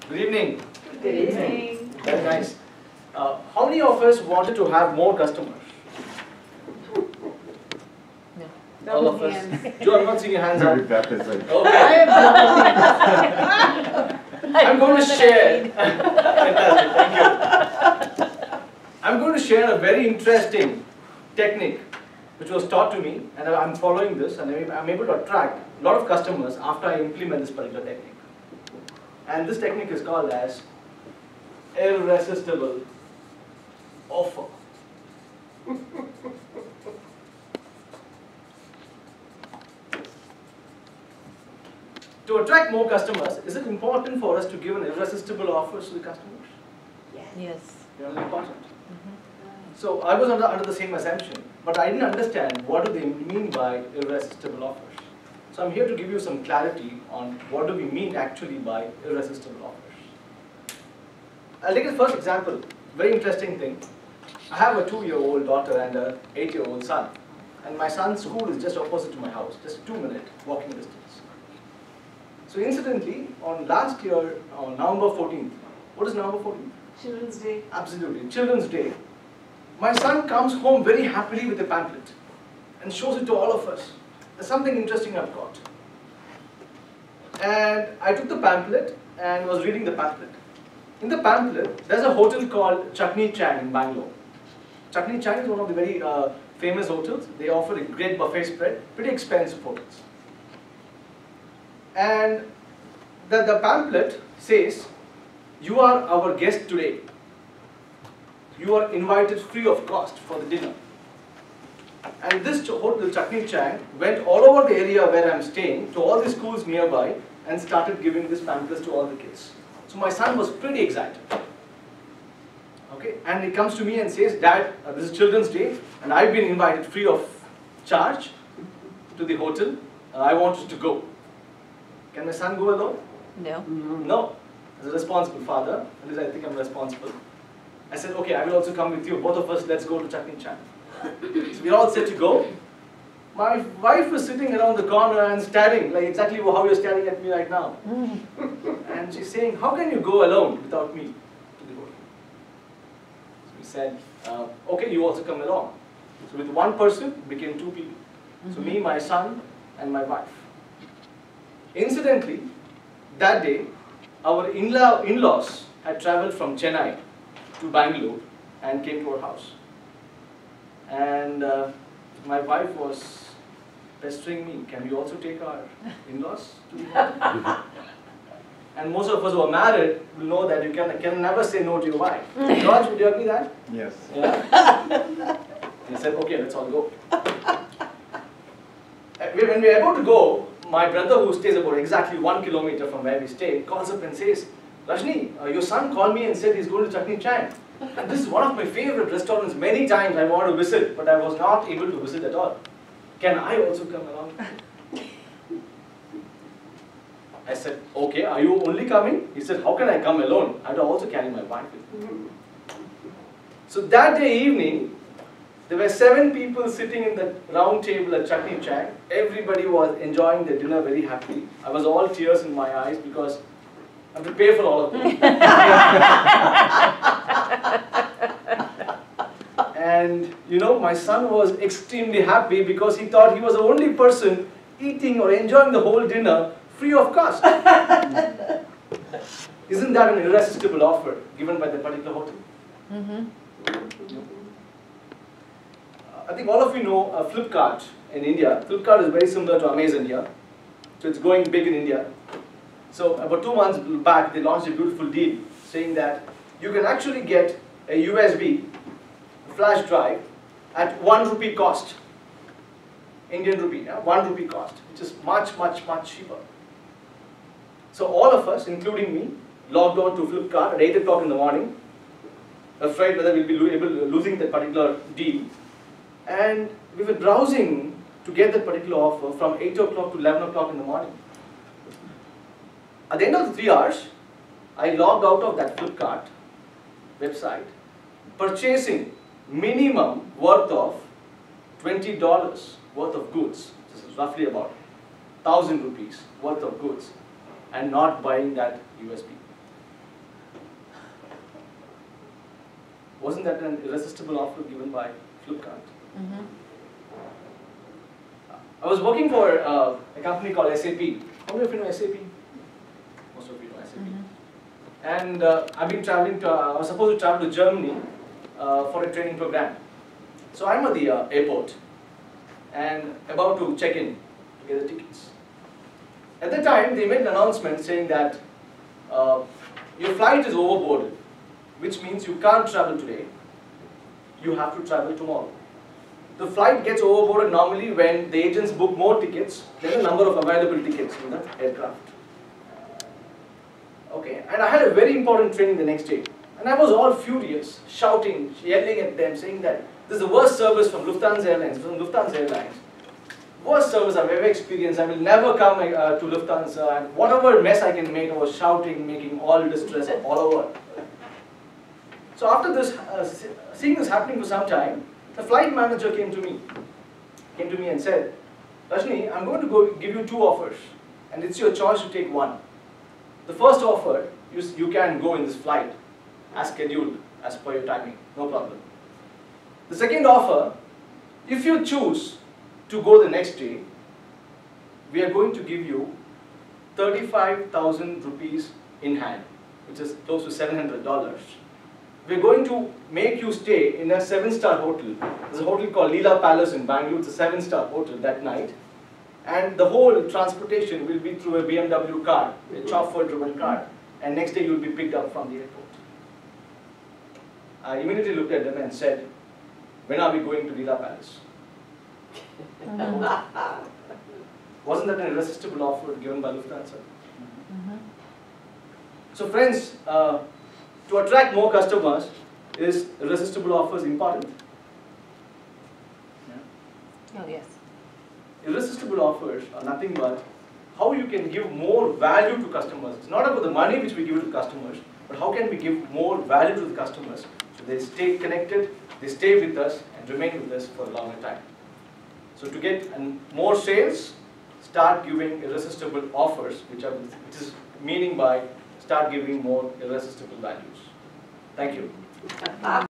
Good evening. Good evening. Very nice. How many of us wanted to have more customers? No. All of us. Joe, I'm not seeing your hands up. That is it. Okay. I'm going to share. Fantastic, thank you. I'm going to share a very interesting technique which was taught to me, and I'm following this, and I'm able to attract a lot of customers after I implement this particular technique. And this technique is called as irresistible offer. To attract more customers, is it important for us to give an irresistible offer to the customers? Yes. Very important. So I was under the same assumption, but I didn't understand what do they mean by irresistible offers. So I'm here to give you some clarity on what do we mean actually by irresistible offers. I'll take the first example, very interesting thing. I have a 2-year-old daughter and a 8-year-old son. And my son's school is just opposite to my house, just 2-minute walking distance. So incidentally, on last year, on November 14th, what is November 14th? Children's Day. Absolutely, Children's Day. My son comes home very happily with a pamphlet and shows it to all of us. There's something interesting I've got. And I took the pamphlet and was reading the pamphlet. In the pamphlet, there's a hotel called Chutney Chang in Bangalore. Chutney Chang is one of the very famous hotels. They offer a great buffet spread, pretty expensive hotels. And the pamphlet says, "You are our guest today. You are invited free of cost for the dinner." And this hotel, Chutney Chang, went all over the area where I'm staying, to all the schools nearby, and started giving this pamphlets to all the kids. So my son was pretty excited. Okay, and he comes to me and says, "Dad, this is Children's Day, and I've been invited free of charge to the hotel. I want you to go." Can my son go alone? No. No. As a responsible father, at least I think I'm responsible. I said, "Okay, I will also come with you. Both of us, let's go to Chutney Chang." So we're all set to go. My wife was sitting around the corner and staring, like exactly how you're staring at me right now. And she's saying, "How can you go alone without me to the hotel?" So we said, "Okay, you also come along." So with one person, became 2 people. So me, my son, and my wife. Incidentally, that day, our in-laws had traveled from Chennai to Bangalore and came to our house. And my wife was pestering me, "Can we also take our in-laws to the hotel?" And most of us who are married will know that you can never say no to your wife. George, would you agree that? Yes. Yeah? And I said, "Okay, let's all go." When we are about to go, my brother, who stays about exactly 1 kilometer from where we stay, calls up and says, "Rajni, your son called me and said he's going to Chutney Chang. And this is one of my favorite restaurants. Many times I want to visit, but I was not able to visit at all. Can I also come along?" I said, "Okay, are you only coming?" He said, "How can I come alone? I have to also carry my wife with me." So that day evening, there were 7 people sitting in the round table at Chutney Chang. Everybody was enjoying their dinner very happily. I was all tears in my eyes because I have to pay for all of them. And you know, my son was extremely happy because he thought he was the only person eating or enjoying the whole dinner free of cost. Isn't that an irresistible offer given by that particular hotel? I think all of you know Flipkart in India. Flipkart is very similar to Amazon here. So it's going big in India. So about 2 months back, they launched a beautiful deal saying that you can actually get a USB flash drive at 1 rupee cost. Indian rupee, yeah? 1 rupee cost, which is much, much, much cheaper. So all of us, including me, logged on to Flipkart at 8 o'clock in the morning, afraid whether we'll be losing that particular deal. And we were browsing to get that particular offer from 8 o'clock to 11 o'clock in the morning. At the end of the 3 hours, I logged out of that Flipkart website, purchasing minimum worth of $20 worth of goods. This is roughly about 1,000 rupees worth of goods, and not buying that USB. Wasn't that an irresistible offer given by Flipkart? I was working for a company called SAP. How many of you know SAP? Most of you know SAP. And I've been traveling to, I was supposed to travel to Germany for a training program. So I'm at the airport and about to check in to get the tickets. At the time, they made an announcement saying that your flight is overboarded, which means you can't travel today. You have to travel tomorrow. The flight gets overboarded normally when the agents book more tickets than the number of available tickets in the aircraft. Okay, and I had a very important training the next day. And I was all furious, shouting, yelling at them, saying that this is the worst service from Lufthansa Airlines, Worst service I've ever experienced. I will never come to Lufthansa. And whatever mess I can make, I was shouting, making all distress all over. So after this, seeing this happening for some time, the flight manager came to me and said, Rajni, I'm going to give you 2 offers, and it's your choice to take one. The first offer, you can go in this flight as scheduled, as per your timing, no problem. The second offer, if you choose to go the next day, we are going to give you 35,000 rupees in hand, which is close to $700. We're going to make you stay in a 7-star hotel. There's a hotel called Leela Palace in Bangalore. It's a 7-star hotel that night. And the whole transportation will be through a BMW car, a chauffeur-driven car. And next day you'll be picked up from the airport. I immediately looked at them and said, when are we going to Leela Palace? Wasn't that an irresistible offer given by Lufthansa? So friends, to attract more customers, is irresistible offers important? Oh, yes. Irresistible offers are nothing but how you can give more value to customers. It's not about the money which we give to customers, but how can we give more value to the customers so they stay connected, they stay with us and remain with us for a longer time. So to get more sales, start giving irresistible offers, which is meaning by start giving more irresistible values. Thank you.